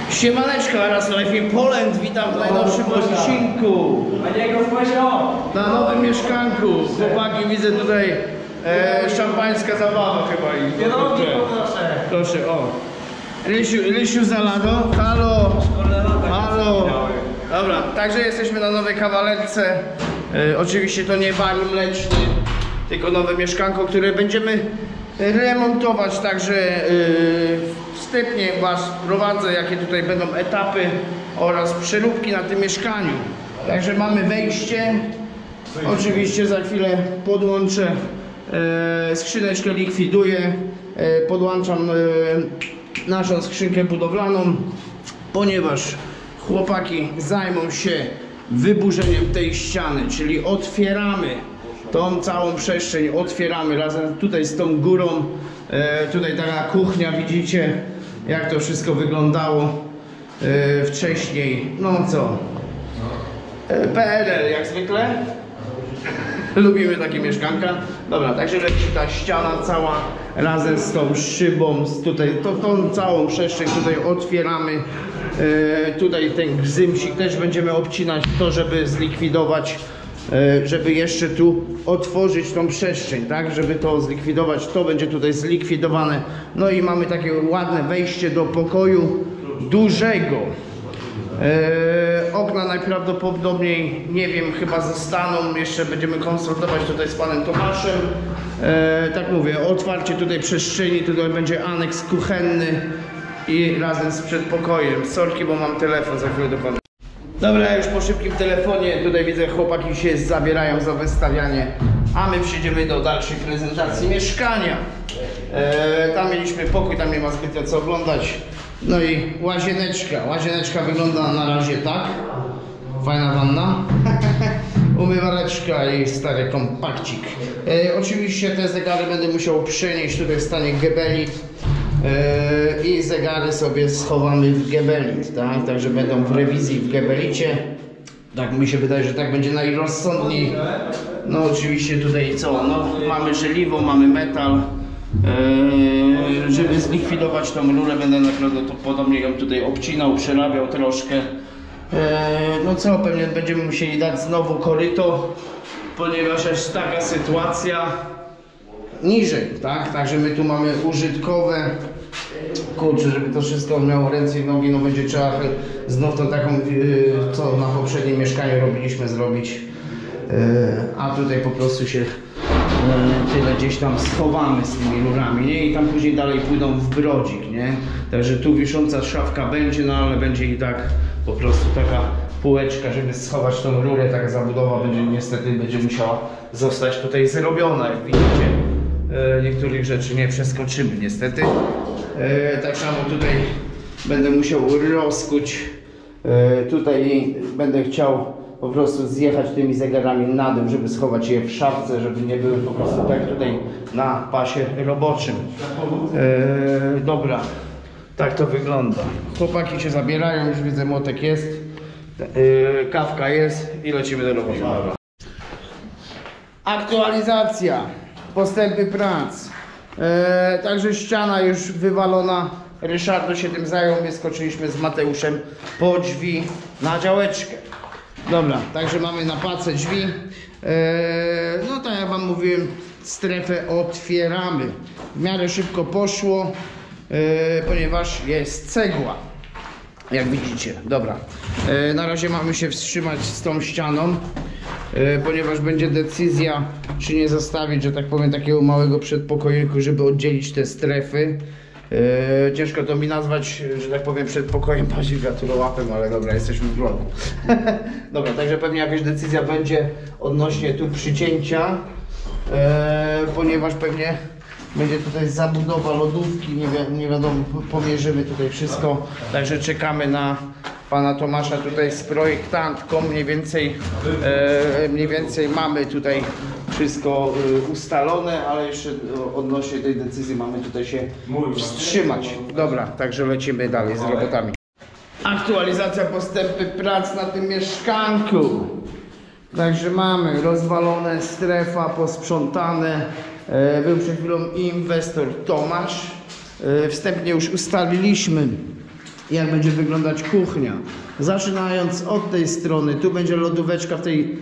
Siemaneczko, raz Life in Poland, witam w najnowszym odcinku. Na nowym mieszkanku. Chłopaki, widzę tutaj szampańska zabawa chyba. Proszę, o. Rysiu Zalado, halo. Halo. Dobra, także jesteśmy na nowej kawalerce. Oczywiście to nie bar mleczny, tylko nowe mieszkanko, które będziemy remontować, także wstępnie Was prowadzę, jakie tutaj będą etapy oraz przeróbki na tym mieszkaniu. Także mamy wejście, oczywiście za chwilę podłączę, skrzyneczkę likwiduję, podłączam naszą skrzynkę budowlaną, ponieważ chłopaki zajmą się wyburzeniem tej ściany, czyli otwieramy tą całą przestrzeń, otwieramy razem tutaj z tą górą. Tutaj taka kuchnia, widzicie jak to wszystko wyglądało wcześniej. No co, PRL jak zwykle. Lubimy takie mieszkanka. Dobra, także leci ta ściana cała razem z tą szybą, tutaj tą całą przestrzeń tutaj otwieramy. Tutaj ten gzymsik też będziemy obcinać, to żeby zlikwidować, żeby jeszcze tu otworzyć tą przestrzeń, tak, żeby to zlikwidować, to będzie tutaj zlikwidowane. No i mamy takie ładne wejście do pokoju dużego. Okna najprawdopodobniej, nie wiem, chyba zostaną, jeszcze będziemy konsultować tutaj z panem Tomaszem. Tak mówię, otwarcie tutaj przestrzeni, tutaj będzie aneks kuchenny i razem z przedpokojem. Sorki, bo mam telefon, za chwilę do pana. Dobra, już po szybkim telefonie, tutaj widzę, chłopaki się zabierają za wystawianie, a my przejdziemy do dalszej prezentacji mieszkania. Tam mieliśmy pokój, tam nie ma zbytnio co oglądać. No i łazieneczka. Łazieneczka wygląda na razie tak. Fajna wanna. Umywaleczka i stary kompakcik. Oczywiście te zegary będę musiał przenieść tutaj w stanie gebelit. I zegary sobie schowamy w gebelit, tak? Także będą w rewizji w gebelicie. Tak mi się wydaje, że tak będzie najrozsądniej. No oczywiście tutaj co? No, mamy żeliwo, mamy metal. Żeby zlikwidować tą rurę, będę najprawdopodobniej ją tutaj obcinał, przerabiał troszkę. No co, pewnie będziemy musieli dać znowu koryto, ponieważ jest taka sytuacja niżej, tak? Także my tu mamy użytkowe. Kurczę, żeby to wszystko miało ręce i nogi, no będzie trzeba znów tą taką, co na poprzednim mieszkaniu robiliśmy, zrobić. A tutaj po prostu się tyle gdzieś tam schowamy z tymi rurami, nie? I tam później dalej pójdą w brodzik, nie? Także tu wisząca szafka będzie, no ale będzie i tak po prostu taka półeczka, żeby schować tą rurę. Taka zabudowa będzie niestety musiała zostać tutaj zrobiona, jak widzicie. Niektórych rzeczy nie przeskoczymy niestety. Tak samo tutaj będę musiał rozkuć. Tutaj będę chciał po prostu zjechać tymi zegarami na dół, żeby schować je w szafce, żeby nie były po prostu tak tutaj na pasie roboczym. Dobra, tak to wygląda. Chłopaki się zabierają, już widzę, młotek jest, kawka jest i lecimy do roboty. Dobra. Aktualizacja, postępy prac. Także ściana już wywalona. Ryszardo się tym zajął, my skoczyliśmy z Mateuszem po drzwi na działeczkę. Dobra, także mamy na pace drzwi. No tak jak wam mówiłem, strefę otwieramy. W miarę szybko poszło, ponieważ jest cegła, jak widzicie. Dobra, na razie mamy się wstrzymać z tą ścianą, ponieważ będzie decyzja, czy nie zostawić, że tak powiem, takiego małego przedpokoiku, żeby oddzielić te strefy. Ciężko to mi nazwać, że tak powiem, przedpokojem bardziej wiatrołapem, ale dobra, jesteśmy w vlogu. Dobra, także pewnie jakaś decyzja będzie odnośnie tu przycięcia, ponieważ pewnie będzie tutaj zabudowa lodówki, nie wiadomo, pomierzymy tutaj wszystko, także czekamy na pana Tomasza tutaj z projektantką, mniej więcej mamy tutaj wszystko ustalone, ale jeszcze odnośnie tej decyzji mamy tutaj się wstrzymać. Dobra, także lecimy dalej z robotami. Aktualizacja, postępy prac na tym mieszkanku. Także mamy rozwalone, strefa posprzątane. Był przed chwilą inwestor Tomasz. Wstępnie już ustaliliśmy jak będzie wyglądać kuchnia. Zaczynając od tej strony, tu będzie lodóweczka w tej,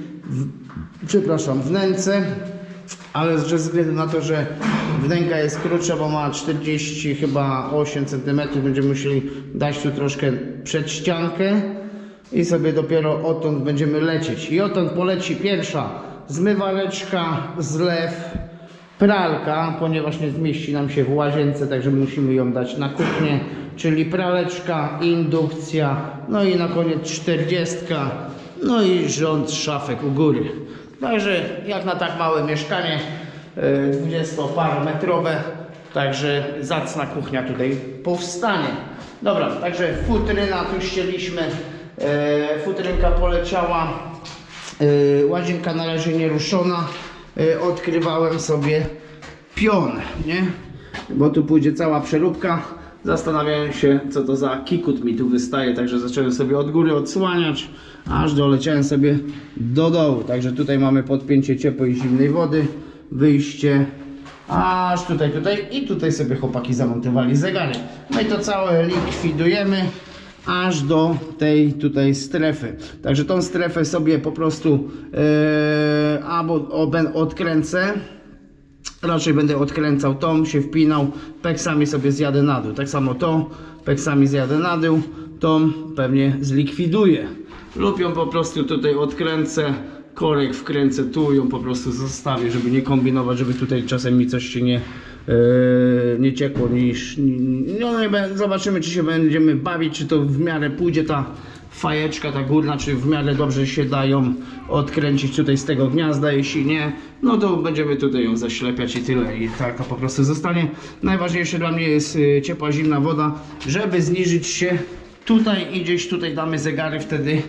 wnęce, ale ze względu na to, że wnęka jest krótsza, bo ma 40 chyba 8 cm, będziemy musieli dać tu troszkę przed ściankę i sobie dopiero odtąd będziemy lecieć. I odtąd poleci pierwsza zmywareczka, zlew, pralka, ponieważ nie zmieści nam się w łazience, także musimy ją dać na kuchnię, czyli praleczka, indukcja, no i na koniec 40, no i rząd szafek u góry. Także jak na tak małe mieszkanie, 20-parometrowe, także zacna kuchnia tutaj powstanie. Dobra, także futryna tu ścieliśmy, futrynka poleciała, łazienka na razie nie ruszona. Odkrywałem sobie pion, nie? Bo tu pójdzie cała przeróbka. Zastanawiałem się, co to za kikut mi tu wystaje, także zacząłem sobie od góry odsłaniać, aż doleciałem sobie do dołu. Także tutaj mamy podpięcie ciepłej i zimnej wody, wyjście aż tutaj i tutaj sobie chłopaki zamontowali zegary. No i to całe likwidujemy aż do tej tutaj strefy. Także tą strefę sobie po prostu albo odkręcę, raczej będę odkręcał tą, się wpinał, peksami sobie zjadę na dół. Tak samo to, peksami zjadę na dół, tą pewnie zlikwiduję. Lub ją po prostu tutaj odkręcę, korek wkręcę tu, ją po prostu zostawię, żeby nie kombinować, żeby tutaj czasem mi coś się nie ciekło, no, zobaczymy, czy się będziemy bawić, czy to w miarę pójdzie ta fajeczka, ta górna, czy w miarę dobrze się dają odkręcić tutaj z tego gniazda. Jeśli nie, no to będziemy tutaj ją zaślepiać i tyle, i tak to po prostu zostanie. Najważniejsze dla mnie jest ciepła, zimna woda, żeby zniżyć się tutaj i gdzieś tutaj damy zegary wtedy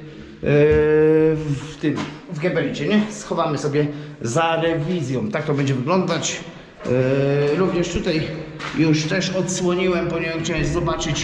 w gebelicie, nie? Schowamy sobie za rewizją. Tak to będzie wyglądać. Również tutaj już też odsłoniłem, ponieważ chciałem zobaczyć,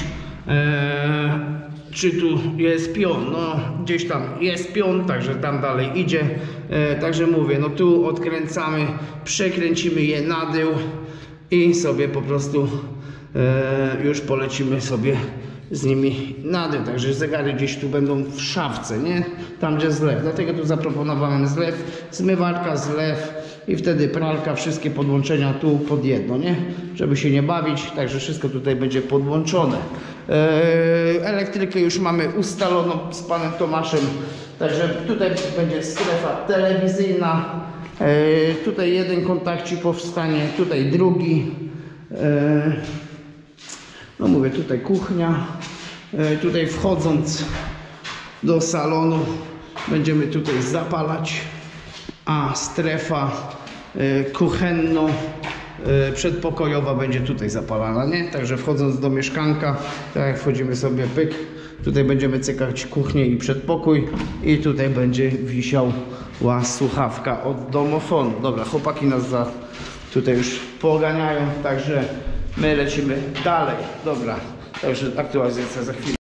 czy tu jest pion. No gdzieś tam jest pion, także tam dalej idzie. Także mówię, no tu odkręcamy, przekręcimy je na dół i sobie po prostu już polecimy sobie z nimi na dół. Także zegary gdzieś tu będą w szafce, nie? Tam gdzie zlew. Dlatego tu zaproponowałem zlew, zmywarka, zlew i wtedy pralka, wszystkie podłączenia tu pod jedno, nie? Żeby się nie bawić, także wszystko tutaj będzie podłączone. Elektrykę już mamy ustaloną z panem Tomaszem, także tutaj będzie strefa telewizyjna. Tutaj jeden kontakcik powstanie, tutaj drugi. No mówię, tutaj kuchnia, tutaj wchodząc do salonu będziemy tutaj zapalać, a strefa kuchenno przedpokojowa będzie tutaj zapalana, nie? Także wchodząc do mieszkanka, tak jak wchodzimy sobie pyk, tutaj będziemy cykać kuchnię i przedpokój i tutaj będzie wisiała słuchawka od domofonu. Dobra, chłopaki nas tutaj już poganiają, także my lecimy dalej. Dobra, także aktualizacja za chwilę.